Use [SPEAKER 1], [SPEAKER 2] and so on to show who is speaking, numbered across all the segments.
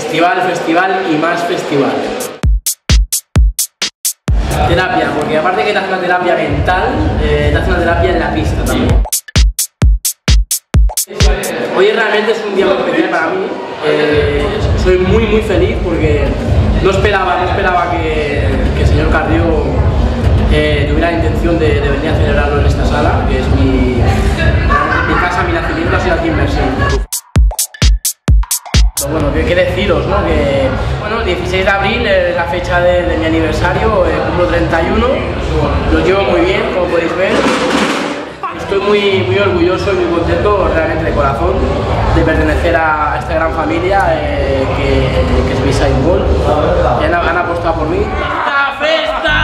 [SPEAKER 1] festival, festival y más festival. Terapia, porque aparte que te hace una terapia mental, te hace una terapia en la pista también. Hoy realmente es un día muy especial para mí. Soy muy feliz porque no esperaba que el señor Carrió tuviera la intención de venir a celebrarlo en esta sala, que es mi casa, mi nacimiento ha sido aquí en Mersin. Bueno, ¿qué deciros, no? Que, bueno, 16 de abril es la fecha de mi aniversario, cumplo 31, lo llevo muy bien, como podéis ver. Estoy muy orgulloso y muy contento, realmente de corazón, de pertenecer a esta gran familia que es Beside World. Han apostado por mí. ¡La festa!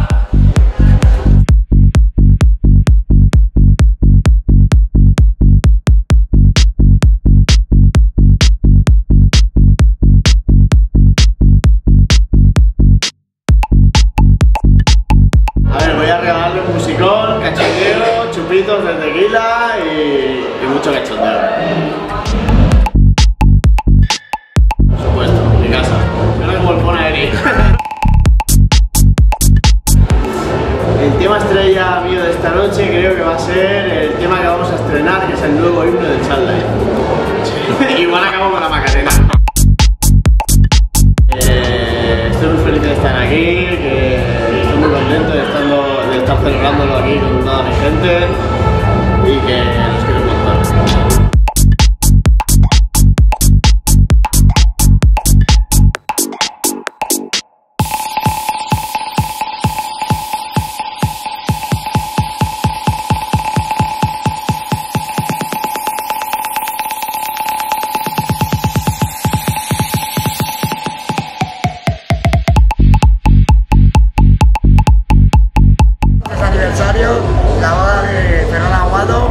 [SPEAKER 2] Musicón, cachondeo, chupitos de tequila y mucho cachondeo. Por supuesto, mi casa. Yo no como el Ponaeri. El tema estrella mío de esta noche creo que va a ser el tema que vamos a estrenar, que es el nuevo himno del Child. Igual acabo con la Macarena. Estoy muy feliz de estar aquí, que estoy muy contento de estar celebrándolo aquí con toda mi gente y que los quiero contar.
[SPEAKER 3] La boda de Fernando Aguado.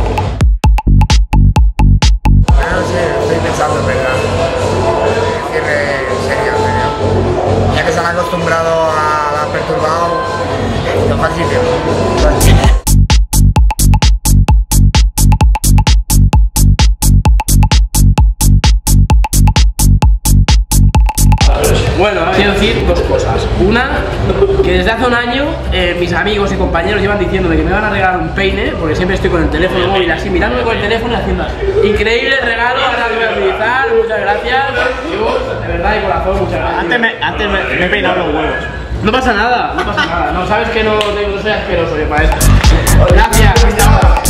[SPEAKER 3] Pero no sé, estoy pensando en verdad. Cierre serio. Ya que se han acostumbrado a la perturbado, lo fácil que
[SPEAKER 1] Bueno, quiero decir dos cosas. Una, que desde hace un año mis amigos y compañeros llevan diciéndome que me van a regalar un peine, porque siempre estoy con el teléfono móvil así, mirándome con el teléfono y haciendo así. Increíble regalo, ahora lo voy a utilizar, muchas gracias. Yo, de verdad, de corazón, muchas gracias.
[SPEAKER 2] Antes me he peinado los huevos.
[SPEAKER 1] No pasa nada, no pasa nada. No, sabes que no soy asqueroso yo para esto. Gracias.